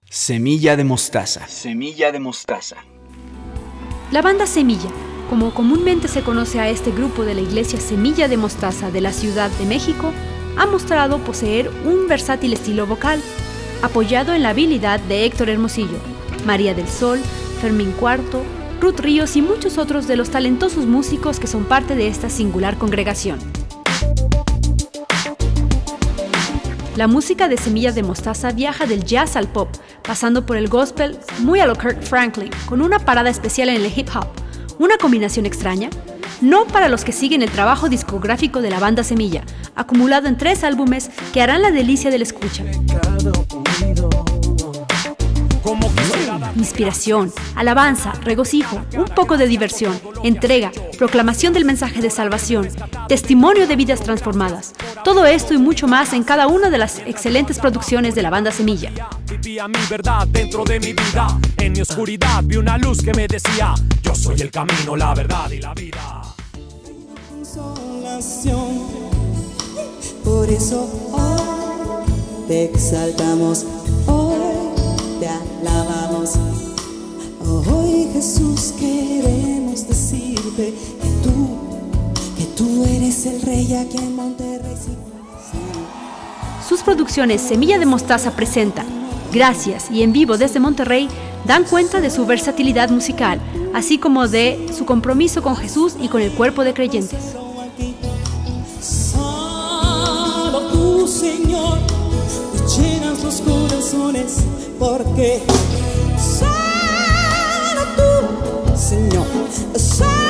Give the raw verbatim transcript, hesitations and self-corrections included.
Semilla de mostaza. Semilla de mostaza. La banda Semilla, como comúnmente se conoce a este grupo de la iglesia Semilla de Mostaza de la Ciudad de México, ha mostrado poseer un versátil estilo vocal, apoyado en la habilidad de Héctor Hermosillo, María del Sol, Fermín Cuarto, Ruth Ríos y muchos otros de los talentosos músicos que son parte de esta singular congregación. La música de Semilla de Mostaza viaja del jazz al pop, pasando por el gospel muy a lo Kirk Franklin, con una parada especial en el hip hop, una combinación extraña, no para los que siguen el trabajo discográfico de la banda Semilla, acumulado en tres álbumes que harán la delicia del escucha. Inspiración, alabanza, regocijo, un poco de diversión, entrega, proclamación del mensaje de salvación, testimonio de vidas transformadas. Todo esto y mucho más en cada una de las excelentes producciones de la banda Semilla. Vivía mi verdad dentro de mi vida. En mi oscuridad vi una luz que me decía: yo soy el camino, la verdad y la vida. Por eso hoy te exaltamos, hoy te alabamos. Hoy, Jesús, queremos decirte que tú, que tú eres el rey aquí en Monterrey. Sus producciones Semilla de Mostaza presenta Gracias y en vivo desde Monterrey dan cuenta de su versatilidad musical, así como de su compromiso con Jesús y con el cuerpo de creyentes. Solo tú, Señor, llenas los corazones, porque solo tú, Señor, solo